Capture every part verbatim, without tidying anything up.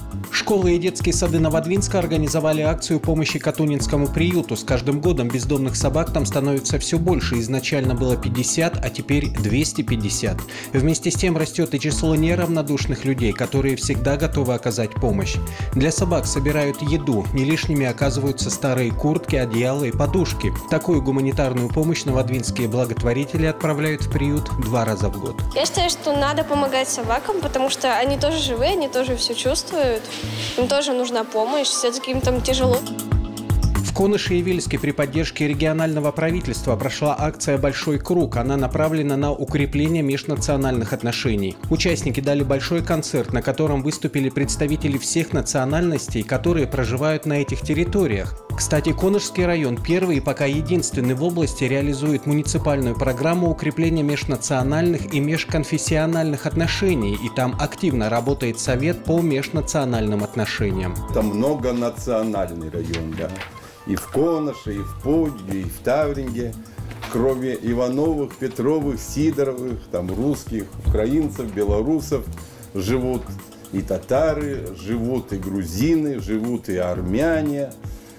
Школы и детские сады Новодвинска организовали акцию помощи Катунинскому приюту. С каждым годом бездомных собак там становится все больше. Изначально было пятьдесят, а теперь двести пятьдесят. Вместе с тем растет и число неравнодушных людей, которые всегда готовы оказать помощь. Для собак собирают еду. Не лишними оказываются старые куртки, одеяла и подушки. Такую гуманитарную помощь новодвинские благотворители отправляют в приют два раза в год. Я считаю, что надо помогать собакам, потому что они тоже живые, они тоже все чувствуют. Им тоже нужна помощь, все-таки им там тяжело. В Коныше и Вельске при поддержке регионального правительства прошла акция «Большой круг». Она направлена на укрепление межнациональных отношений. Участники дали большой концерт, на котором выступили представители всех национальностей, которые проживают на этих территориях. Кстати, Конышский район первый и пока единственный в области реализует муниципальную программу укрепления межнациональных и межконфессиональных отношений, и там активно работает совет по межнациональным отношениям. Там многонациональный район, да. И в Коныше, и в Пуде, и в Тавринге. Кроме Ивановых, Петровых, Сидоровых, там русских, украинцев, белорусов живут и татары, живут и грузины, живут и армяне.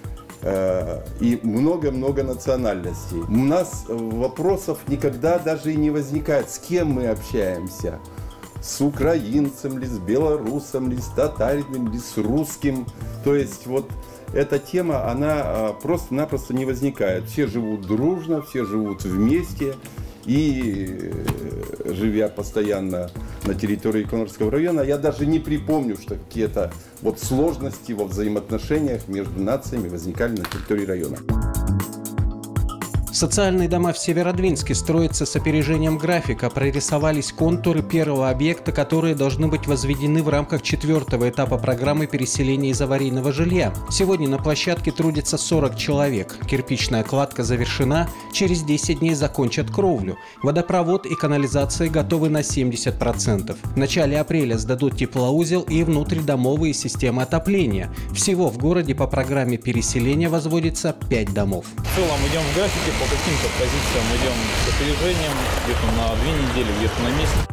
И много-много национальностей. У нас вопросов никогда даже и не возникает, с кем мы общаемся. С украинцем ли, с белорусом ли, с татарином ли, с русским. То есть вот эта тема, она просто-напросто не возникает. Все живут дружно, все живут вместе. И живя постоянно на территории Конышского района, я даже не припомню, что какие-то вот сложности во взаимоотношениях между нациями возникали на территории района. Социальные дома в Северодвинске строятся с опережением графика. Прорисовались контуры первого объекта, которые должны быть возведены в рамках четвертого этапа программы переселения из аварийного жилья. Сегодня на площадке трудится сорок человек. Кирпичная кладка завершена. Через десять дней закончат кровлю. Водопровод и канализация готовы на семьдесят процентов. В начале апреля сдадут теплоузел и внутридомовые системы отопления. Всего в городе по программе переселения возводится пять домов. В целом идем в графике. По каким-то позициям идем с опережением, где-то на две недели, где-то на месяц.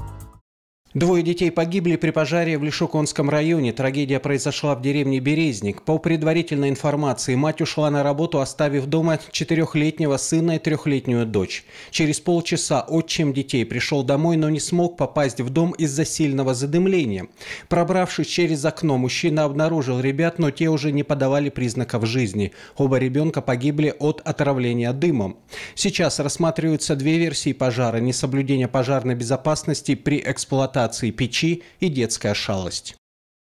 Двое детей погибли при пожаре в Лишоконском районе. Трагедия произошла в деревне Березник. По предварительной информации, мать ушла на работу, оставив дома четырехлетнего сына и трехлетнюю дочь. Через полчаса отчим детей пришел домой, но не смог попасть в дом из-за сильного задымления. Пробравшись через окно, мужчина обнаружил ребят, но те уже не подавали признаков жизни. Оба ребенка погибли от отравления дымом. Сейчас рассматриваются две версии пожара: несоблюдение пожарной безопасности при эксплуатации печи и детская шалость.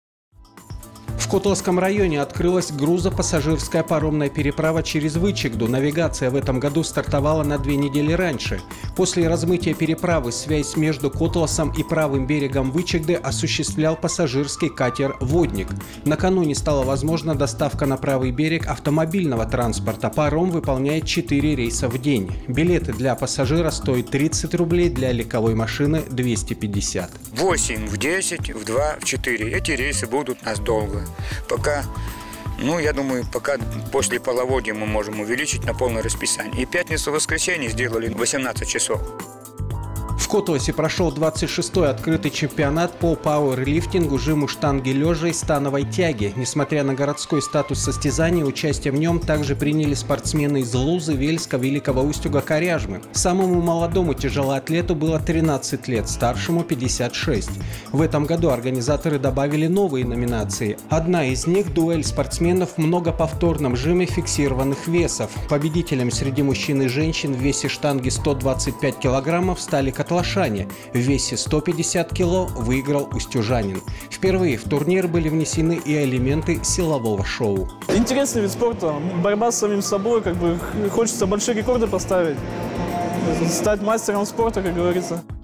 В Котловском районе открылась грузопассажирская паромная переправа через Вычегду. Навигация в этом году стартовала на две недели раньше. После размытия переправы связь между Котласом и правым берегом Вычегды осуществлял пассажирский катер «Водник». Накануне стала возможна доставка на правый берег автомобильного транспорта. Паром выполняет четыре рейса в день. Билеты для пассажира стоят тридцать рублей, для легковой машины – двести пятьдесят. В восемь, в десять, в два, в четыре. Эти рейсы будут у нас долго. Пока, ну, я думаю, пока после половодья мы можем увеличить на полное расписание. И пятницу-воскресенье сделали восемнадцать часов. В Котласе прошел двадцать шестой открытый чемпионат по пауэрлифтингу, жиму штанги лежа и становой тяге. Несмотря на городской статус состязания, участие в нем также приняли спортсмены из Лузы, Вельска, Великого Устюга, Коряжмы. Самому молодому тяжелоатлету было тринадцать лет, старшему пятьдесят шесть. В этом году организаторы добавили новые номинации. Одна из них – дуэль спортсменов в многоповторном жиме фиксированных весов. Победителем среди мужчин и женщин в весе штанги сто двадцать пять килограммов стали котлашане. В весе сто пятьдесят кило выиграл устюжанин. Впервые в турнир были внесены и элементы силового шоу. Интересный вид спорта, борьба с самим собой, как бы хочется большие рекорды поставить, стать мастером спорта, как говорится.